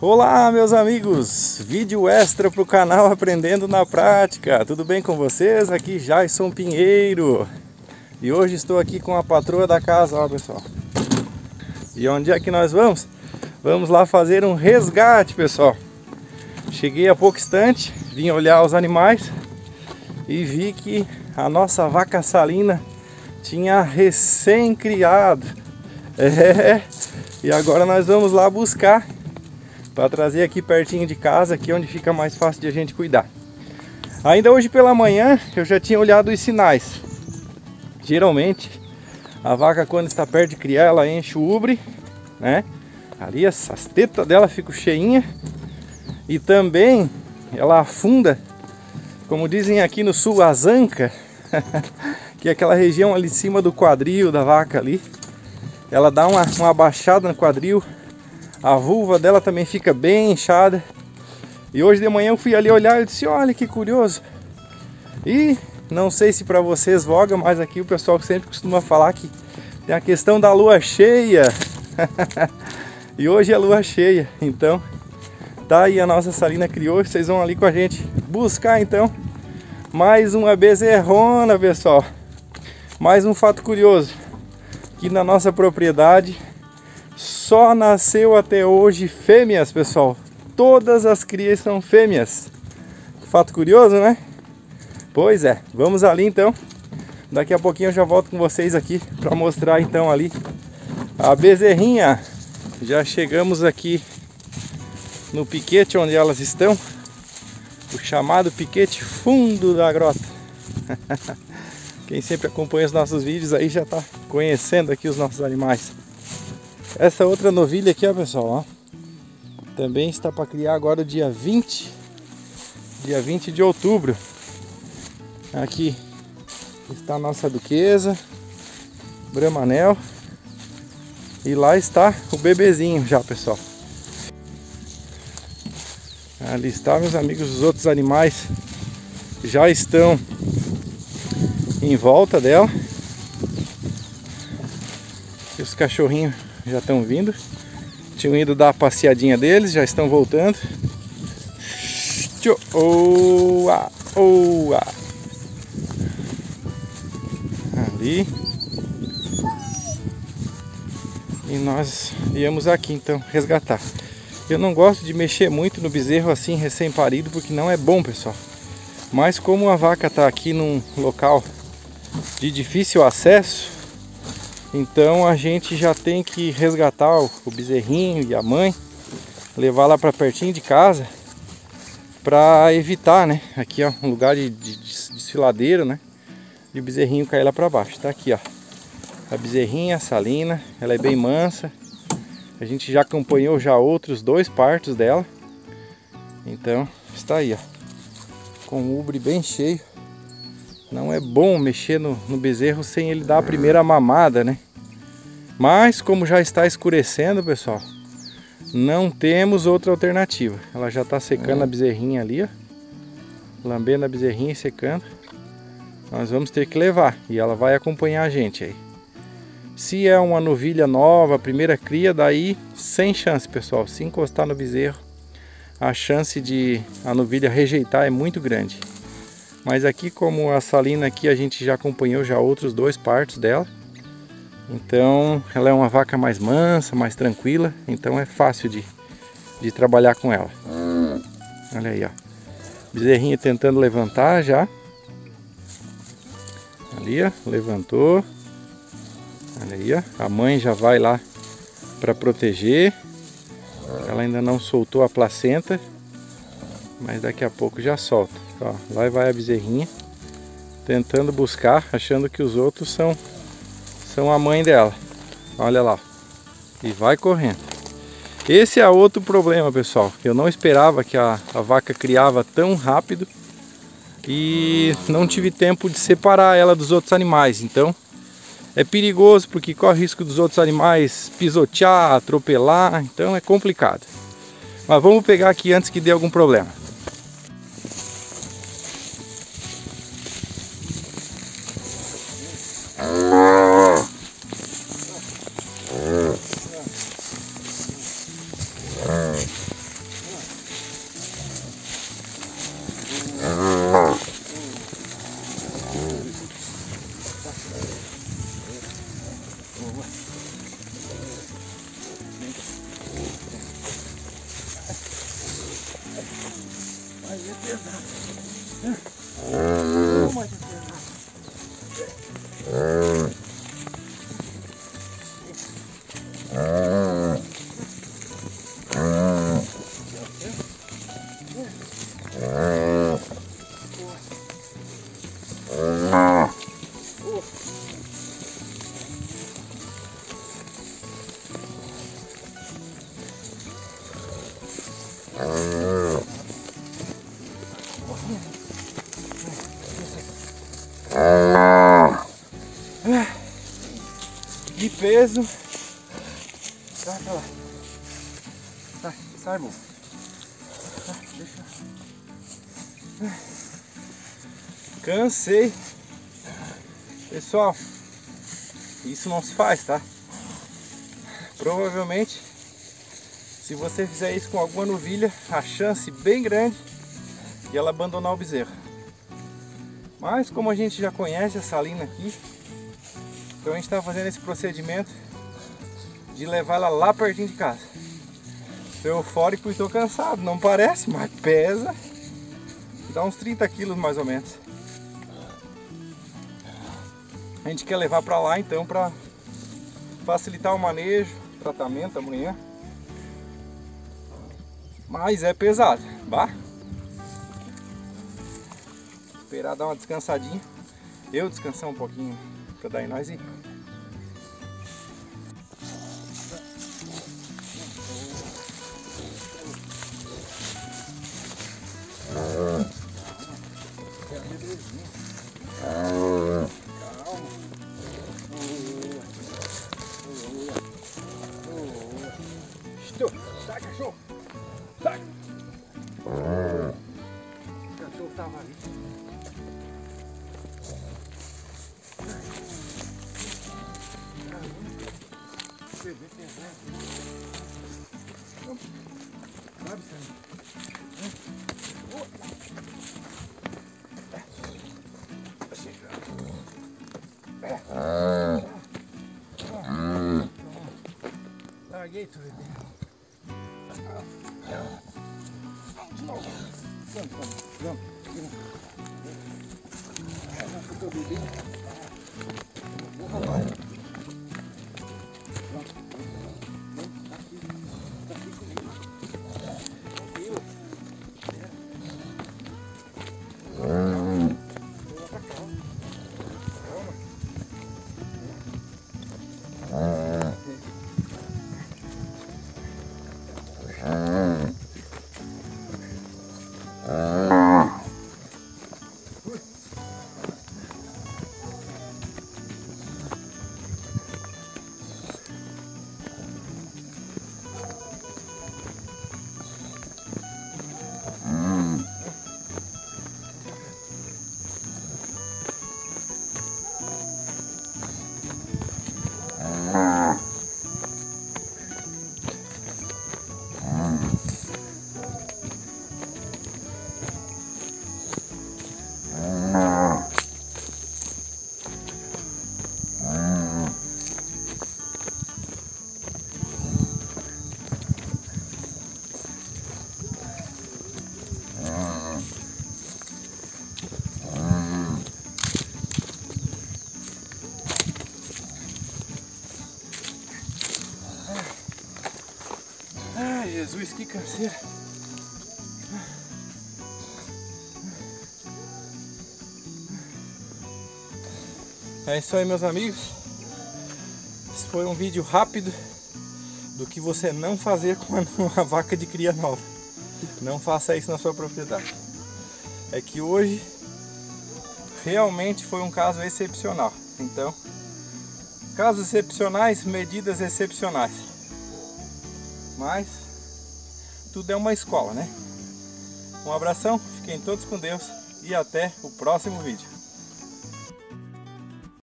Olá meus amigos, vídeo extra para o canal Aprendendo na Prática. Tudo bem com vocês? Aqui Jason Pinheiro. E hoje estou aqui com a patroa da casa, ó pessoal. E onde é que nós vamos? Vamos lá fazer um resgate, pessoal. Cheguei há pouco instante, vim olhar os animais e vi que a nossa vaca salina tinha recém-criado. E agora nós vamos lá buscar para trazer aqui pertinho de casa, aqui onde fica mais fácil de a gente cuidar. Ainda hoje pela manhã eu já tinha olhado os sinais. Geralmente a vaca, quando está perto de criar, ela enche o ubre, né? Ali as tetas dela ficam cheinhas. E também ela afunda, como dizem aqui no sul, a zanca, que é aquela região ali em cima do quadril da vaca ali. Ela dá uma abaixada no quadril. A vulva dela também fica bem inchada. E hoje de manhã eu fui ali olhar e disse, olha que curioso. E não sei se para vocês voga, mas aqui o pessoal sempre costuma falar que tem a questão da lua cheia. E hoje é lua cheia, então tá aí, a nossa salina criou. Vocês vão ali com a gente buscar então mais uma bezerrona, pessoal. Mais um fato curioso, que na nossa propriedade só nasceu até hoje fêmeas, pessoal. Todas as crias são fêmeas. Fato curioso, né? Pois é, vamos ali então. Daqui a pouquinho eu já volto com vocês aqui para mostrar então ali a bezerrinha. Já chegamos aqui no piquete onde elas estão, o chamado piquete fundo da grota. Quem sempre acompanha os nossos vídeos aí já está conhecendo aqui os nossos animais. Essa outra novilha aqui, ó pessoal, ó, também está para criar agora dia 20 de outubro. Aqui está a nossa duquesa, Bramanel, e lá está o bebezinho já, pessoal. Ali está, meus amigos, os outros animais já estão em volta dela. E os cachorrinhos já estão vindo. Tinham ido dar a passeadinha deles, já estão voltando. Oa, oa. Ali. E nós viemos aqui então resgatar. Eu não gosto de mexer muito no bezerro assim recém-parido, porque não é bom, pessoal. Mas como a vaca está aqui num local de difícil acesso, então a gente já tem que resgatar o bezerrinho e a mãe, levar lá para pertinho de casa, para evitar, né? Aqui ó, um lugar de desfiladeiro, né? E o bezerrinho cair lá para baixo. Tá aqui ó, a bezerrinha, a salina, ela é bem mansa. A gente já acompanhou já outros 2 partos dela. Então está aí ó, com o ubre bem cheio. Não é bom mexer no bezerro sem ele dar a primeira mamada, né? Mas como já está escurecendo, pessoal, não temos outra alternativa. Ela já está secando a bezerrinha ali, ó, lambendo a bezerrinha e secando. Nós vamos ter que levar e ela vai acompanhar a gente aí. Se é uma novilha nova, primeira cria, daí sem chance, pessoal. Se encostar no bezerro, a chance de a novilha rejeitar é muito grande. Mas aqui, como a salina aqui, a gente já acompanhou já outros 2 partos dela. Então ela é uma vaca mais mansa, mais tranquila. Então é fácil de trabalhar com ela. Olha aí ó, bezerrinha tentando levantar já. Ali ó, levantou. Olha aí ó, a mãe já vai lá para proteger. Ela ainda não soltou a placenta, mas daqui a pouco já solta. Ó, lá vai a bezerrinha tentando buscar, achando que os outros são a mãe dela. Olha lá, e vai correndo. Esse é outro problema, pessoal. Eu não esperava que a vaca criava tão rápido e não tive tempo de separar ela dos outros animais. Então é perigoso, porque corre risco dos outros animais pisotear, atropelar. Então é complicado. Mas vamos pegar aqui antes que dê algum problema. De peso. Sai pra lá. Sai, amor. Deixa. Cansei. Pessoal, isso não se faz, tá? Provavelmente, se você fizer isso com alguma novilha, a chance bem grande de ela abandonar o bezerro. Mas como a gente já conhece essa lina aqui, então a gente está fazendo esse procedimento de levar ela lá pertinho de casa. Estou eufórico e estou cansado, não parece, mas pesa. Dá uns 30 quilos mais ou menos. A gente quer levar para lá então para facilitar o manejo, tratamento amanhã. Mas é pesado, bah? Esperar dar uma descansadinha. Eu descansar um pouquinho para daí nós ir. Sai, cachorro! Sai! O cachorro tava ali. Larguei tudo aqui. De novo. Vamos. Ai, Jesus, que canseira. É isso aí, meus amigos. Esse foi um vídeo rápido do que você não fazer com uma vaca de cria nova. Não faça isso na sua propriedade. É que hoje realmente foi um caso excepcional. Então, casos excepcionais, medidas excepcionais. Mas tudo é uma escola, né? Um abração, fiquem todos com Deus e até o próximo vídeo.